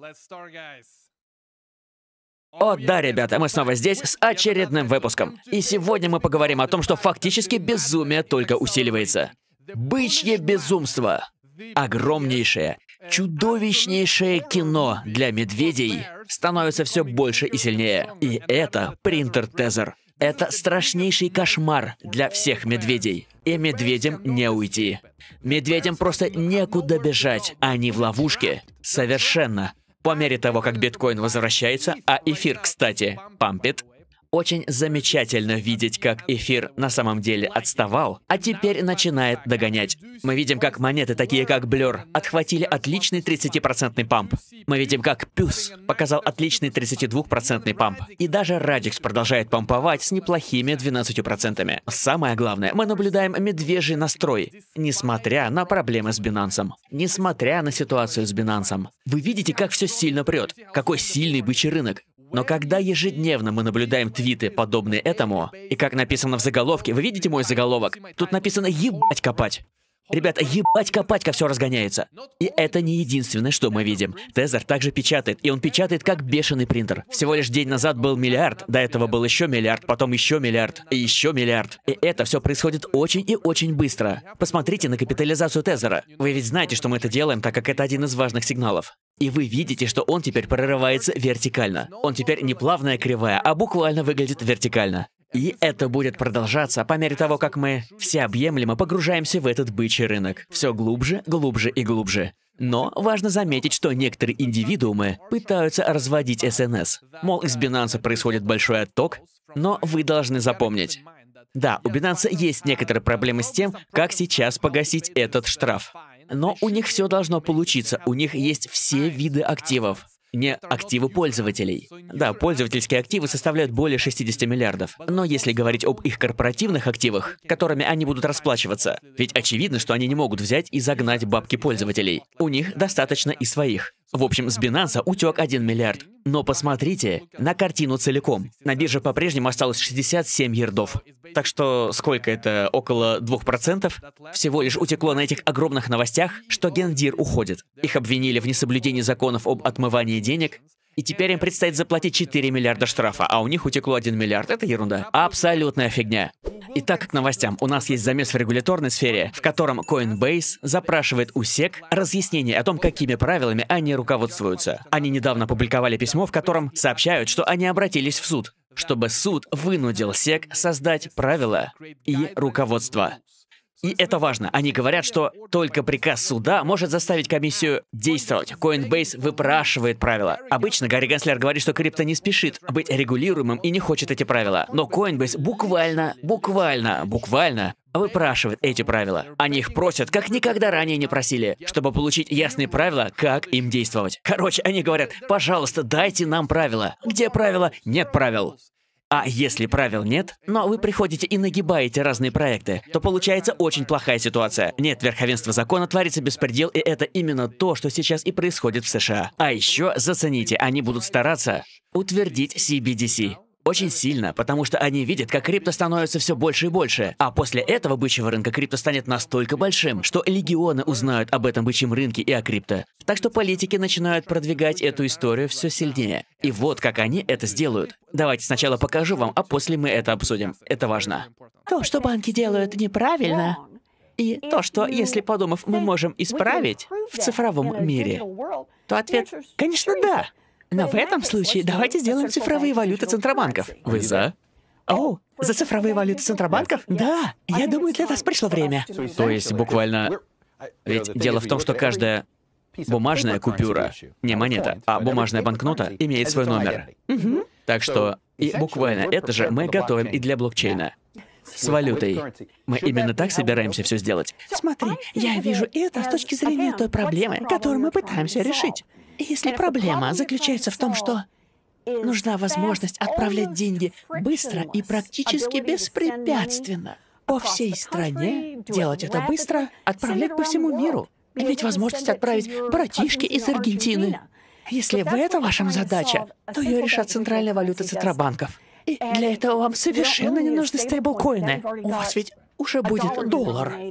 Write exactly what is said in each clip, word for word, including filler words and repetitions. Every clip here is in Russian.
О, да, ребята, мы снова здесь с очередным выпуском. И сегодня мы поговорим о том, что фактически безумие только усиливается. Бычье безумство. Огромнейшее, чудовищнейшее кино для медведей становится все больше и сильнее. И это принтер Тезер. Это страшнейший кошмар для всех медведей. И медведям не уйти. Медведям просто некуда бежать, они в ловушке. Совершенно. По мере того, как биткоин возвращается, а эфир, кстати, пампит, очень замечательно видеть, как эфир на самом деле отставал, а теперь начинает догонять. Мы видим, как монеты, такие как Blur, отхватили отличный тридцатипроцентный памп. Мы видим, как Пюс показал отличный тридцатидвухпроцентный памп. И даже Radix продолжает памповать с неплохими двенадцатью процентами. Самое главное, мы наблюдаем медвежий настрой, несмотря на проблемы с Binance. Несмотря на ситуацию с Binance. Вы видите, как все сильно прет? Какой сильный бычий рынок. Но когда ежедневно мы наблюдаем твиты, подобные этому, и как написано в заголовке, вы видите мой заголовок? Тут написано «ебать копать». Ребята, ебать копать, как все разгоняется. И это не единственное, что мы видим. Тезер также печатает, и он печатает как бешеный принтер. Всего лишь день назад был миллиард, до этого был еще миллиард, потом еще миллиард, и еще миллиард. И это все происходит очень и очень быстро. Посмотрите на капитализацию Тезера. Вы ведь знаете, что мы это делаем, так как это один из важных сигналов. И вы видите, что он теперь прорывается вертикально. Он теперь не плавная кривая, а буквально выглядит вертикально. И это будет продолжаться по мере того, как мы всеобъемлемо погружаемся в этот бычий рынок. Все глубже, глубже и глубже. Но важно заметить, что некоторые индивидуумы пытаются разводить эс эн эс. Мол, из Binance происходит большой отток, но вы должны запомнить. Да, у Binance есть некоторые проблемы с тем, как сейчас погасить этот штраф. Но у них все должно получиться, у них есть все виды активов. Не активы пользователей. Да, пользовательские активы составляют более шестидесяти миллиардов. Но если говорить об их корпоративных активах, которыми они будут расплачиваться, ведь очевидно, что они не могут взять и загнать бабки пользователей. У них достаточно и своих. В общем, с Binance утек один миллиард. Но посмотрите на картину целиком. На бирже по-прежнему осталось шестьдесят семь ярдов. Так что сколько это? Около двух процентов? Всего лишь утекло на этих огромных новостях, что Гендир уходит. Их обвинили в несоблюдении законов об отмывании денег. И теперь им предстоит заплатить четыре миллиарда штрафа, а у них утекло один миллиард. Это ерунда. Абсолютная фигня. Итак, к новостям. У нас есть замес в регуляторной сфере, в котором Coinbase запрашивает у сек разъяснение о том, какими правилами они руководствуются. Они недавно опубликовали письмо, в котором сообщают, что они обратились в суд, чтобы суд вынудил сек создать правила и руководство. И это важно. Они говорят, что только приказ суда может заставить комиссию действовать. Coinbase выпрашивает правила. Обычно Гарри Генслер говорит, что крипто не спешит быть регулируемым и не хочет эти правила. Но Coinbase буквально, буквально, буквально выпрашивает эти правила. Они их просят, как никогда ранее не просили, чтобы получить ясные правила, как им действовать. Короче, они говорят, пожалуйста, дайте нам правила. Где правила? Нет правил. А если правил нет, но вы приходите и нагибаете разные проекты, то получается очень плохая ситуация. Нет верховенства закона, творится беспредел, и это именно то, что сейчас и происходит в США. А еще зацените, они будут стараться утвердить си би ди си. Очень сильно, потому что они видят, как крипто становится все больше и больше. А после этого бычьего рынка крипто станет настолько большим, что легионы узнают об этом бычьем рынке и о крипто. Так что политики начинают продвигать эту историю все сильнее. И вот как они это сделают. Давайте сначала покажу вам, а после мы это обсудим. Это важно. То, что банки делают неправильно, и то, что, если подумав, мы можем исправить в цифровом мире, то ответ, конечно, да. Но в этом случае давайте сделаем цифровые валюты центробанков. Вы за? О, за цифровые валюты центробанков? Да, я думаю, для нас пришло время. То есть буквально... Ведь дело в том, что каждая бумажная купюра, не монета, а бумажная банкнота имеет свой номер. Угу. Так что и буквально это же мы готовим и для блокчейна. С валютой. Мы именно так собираемся все сделать. Смотри, я вижу это с точки зрения той проблемы, которую мы пытаемся решить. Если проблема заключается в том, что нужна возможность отправлять деньги быстро и практически беспрепятственно по всей стране, делать это быстро, отправлять по всему миру, иметь возможность отправить братишки из Аргентины. Если в этом ваша задача, то ее решат центральные валюты центробанков. И для этого вам совершенно не нужны стейблкоины. У вас ведь уже будет доллар.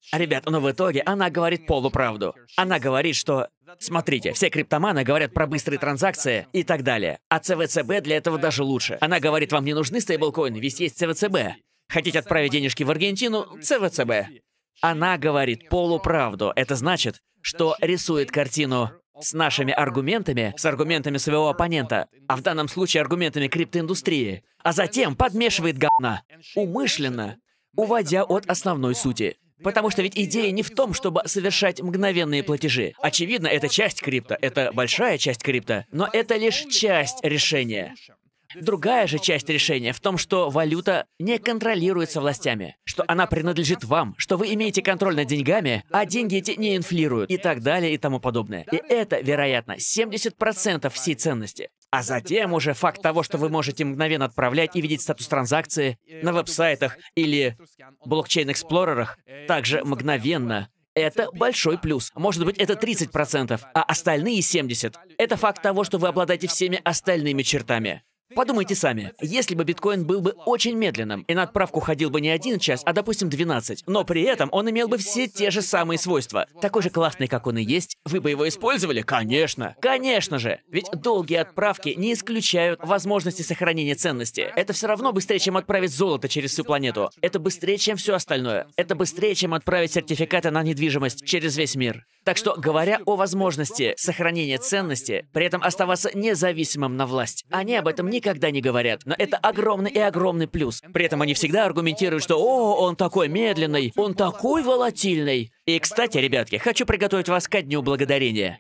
Ребят, но в итоге она говорит полуправду. Она говорит, что... Смотрите, все криптоманы говорят про быстрые транзакции и так далее. А ЦВЦБ для этого даже лучше. Она говорит, вам не нужны стейблкоины, ведь есть ЦВЦБ. Хотите отправить денежки в Аргентину? ЦВЦБ. Она говорит полуправду. Это значит, что рисует картину с нашими аргументами, с аргументами своего оппонента, а в данном случае аргументами криптоиндустрии, а затем подмешивает говна, умышленно, уводя от основной сути. Потому что ведь идея не в том, чтобы совершать мгновенные платежи. Очевидно, это часть крипто, это большая часть крипто, но это лишь часть решения. Другая же часть решения в том, что валюта не контролируется властями, что она принадлежит вам, что вы имеете контроль над деньгами, а деньги эти не инфлируют и так далее и тому подобное. И это, вероятно, семьдесят процентов всей ценности. А затем уже факт того, что вы можете мгновенно отправлять и видеть статус транзакции на веб-сайтах или блокчейн-эксплорерах также мгновенно. Это большой плюс. Может быть, это тридцать процентов, а остальные семьдесят процентов — это факт того, что вы обладаете всеми остальными чертами. Подумайте сами, если бы биткоин был бы очень медленным, и на отправку ходил бы не один час, а, допустим, двенадцать, но при этом он имел бы все те же самые свойства, такой же классный, как он и есть, вы бы его использовали? Конечно! Конечно же! Ведь долгие отправки не исключают возможности сохранения ценности. Это все равно быстрее, чем отправить золото через всю планету. Это быстрее, чем все остальное. Это быстрее, чем отправить сертификаты на недвижимость через весь мир. Так что, говоря о возможности сохранения ценности, при этом оставаться независимым на власть, они об этом никогда не говорят, но это огромный и огромный плюс. При этом они всегда аргументируют, что «О, он такой медленный, он такой волатильный». И, кстати, ребятки, хочу приготовить вас ко Дню Благодарения.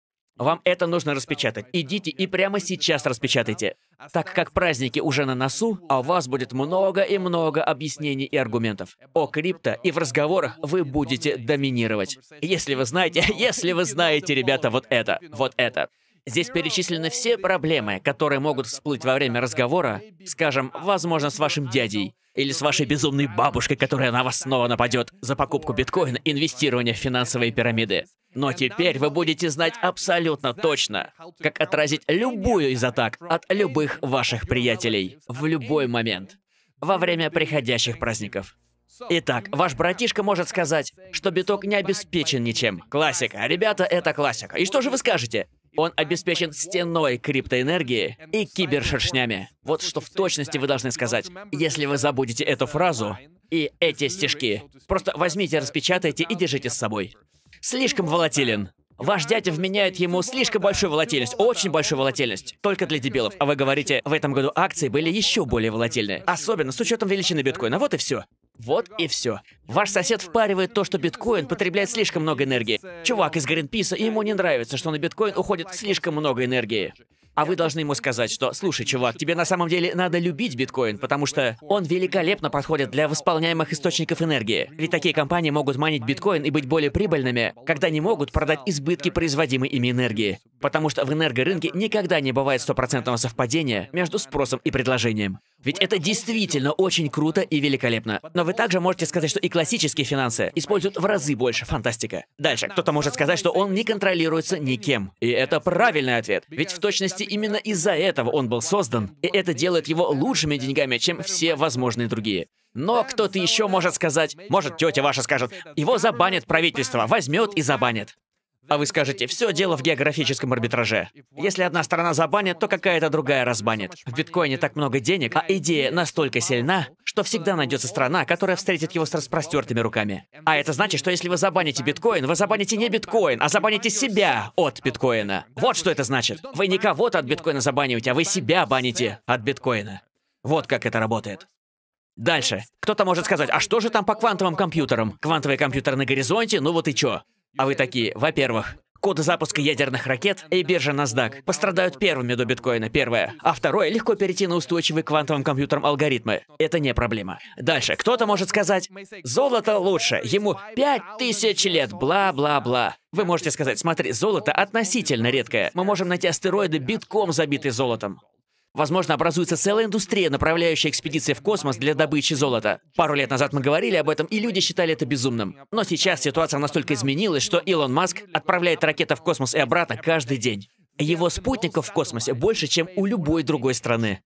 Вам это нужно распечатать. Идите и прямо сейчас распечатайте. Так как праздники уже на носу, а у вас будет много и много объяснений и аргументов. О крипто и в разговорах вы будете доминировать. Если вы знаете, если вы знаете, ребята, вот это, вот это. Здесь перечислены все проблемы, которые могут всплыть во время разговора, скажем, возможно, с вашим дядей, или с вашей безумной бабушкой, которая на вас снова нападет за покупку биткоина, инвестирование в финансовые пирамиды. Но теперь вы будете знать абсолютно точно, как отразить любую из атак от любых ваших приятелей в любой момент, во время приходящих праздников. Итак, ваш братишка может сказать, что биток не обеспечен ничем. Классика. Ребята, это классика. И что же вы скажете? Он обеспечен стеной криптоэнергии и кибершершнями. Вот что в точности вы должны сказать. Если вы забудете эту фразу и эти стишки, просто возьмите, распечатайте и держите с собой. Слишком волатилен. Ваш дядя вменяет ему слишком большую волатильность, очень большую волатильность, только для дебилов. А вы говорите, в этом году акции были еще более волатильные. Особенно с учетом величины биткоина. Вот и все. Вот и все. Ваш сосед впаривает то, что биткоин потребляет слишком много энергии. Чувак из Гринписа, ему не нравится, что на биткоин уходит слишком много энергии. А вы должны ему сказать, что, слушай, чувак, тебе на самом деле надо любить биткоин, потому что он великолепно подходит для восполняемых источников энергии. Ведь такие компании могут майнить биткоин и быть более прибыльными, когда не могут продать избытки производимой ими энергии. Потому что в энергорынке никогда не бывает стопроцентного совпадения между спросом и предложением. Ведь это действительно очень круто и великолепно. Но вы также можете сказать, что и классические финансы используют в разы больше. Фантастика. Дальше, кто-то может сказать, что он не контролируется никем. И это правильный ответ. Ведь в точности именно из-за этого он был создан, и это делает его лучшими деньгами, чем все возможные другие. Но кто-то еще может сказать, может, тетя ваша скажет, его забанит правительство, возьмет и забанит. А вы скажете, все дело в географическом арбитраже. Если одна сторона забанит, то какая-то другая разбанит. В биткоине так много денег, а идея настолько сильна, что всегда найдется страна, которая встретит его с распростертыми руками. А это значит, что если вы забаните биткоин, вы забаните не биткоин, а забаните себя от биткоина. Вот что это значит. Вы не кого-то от биткоина забаниваете, а вы себя баните от биткоина. Вот как это работает. Дальше. Кто-то может сказать, а что же там по квантовым компьютерам? Квантовые компьютеры на горизонте, ну вот и чё? А вы такие, во-первых, коды запуска ядерных ракет и биржа NASDAQ пострадают первыми до биткоина, первое. А второе, легко перейти на устойчивые к квантовым компьютерам алгоритмы. Это не проблема. Дальше, кто-то может сказать, золото лучше, ему пять тысяч лет, бла-бла-бла. Вы можете сказать, смотри, золото относительно редкое. Мы можем найти астероиды, битком забитые золотом. Возможно, образуется целая индустрия, направляющая экспедиции в космос для добычи золота. Пару лет назад мы говорили об этом, и люди считали это безумным. Но сейчас ситуация настолько изменилась, что Илон Маск отправляет ракеты в космос и обратно каждый день. Его спутников в космосе больше, чем у любой другой страны.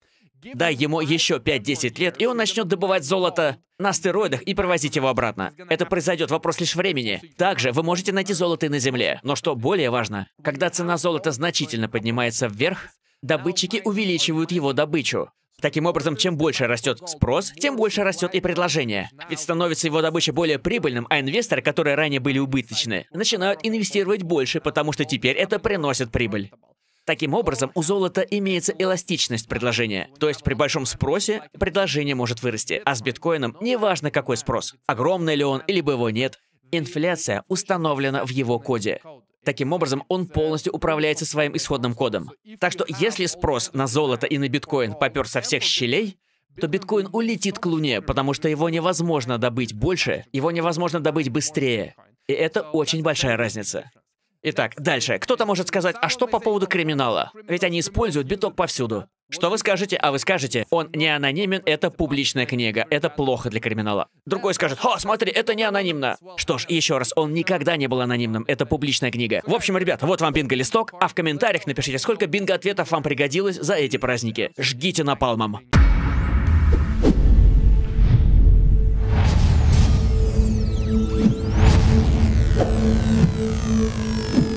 Дай ему еще пять-десять лет, и он начнет добывать золото на астероидах и провозить его обратно. Это произойдет, вопрос лишь времени. Также вы можете найти золото и на Земле. Но что более важно, когда цена золота значительно поднимается вверх, добытчики увеличивают его добычу. Таким образом, чем больше растет спрос, тем больше растет и предложение. Ведь становится его добыча более прибыльным, а инвесторы, которые ранее были убыточны, начинают инвестировать больше, потому что теперь это приносит прибыль. Таким образом, у золота имеется эластичность предложения. То есть при большом спросе предложение может вырасти. А с биткоином неважно какой спрос. Огромный ли он, либо его нет. Инфляция установлена в его коде. Таким образом, он полностью управляется своим исходным кодом. Так что если спрос на золото и на биткоин попер со всех щелей, то биткоин улетит к Луне, потому что его невозможно добыть больше, его невозможно добыть быстрее. И это очень большая разница. Итак, дальше. Кто-то может сказать, а что по поводу криминала? Ведь они используют биток повсюду. Что вы скажете? А вы скажете, он не анонимен, это публичная книга, это плохо для криминала. Другой скажет, о, смотри, это не анонимно. Что ж, еще раз, он никогда не был анонимным, это публичная книга. В общем, ребята, вот вам бинго-листок, а в комментариях напишите, сколько бинго-ответов вам пригодилось за эти праздники. Жгите напалмом. Thank you.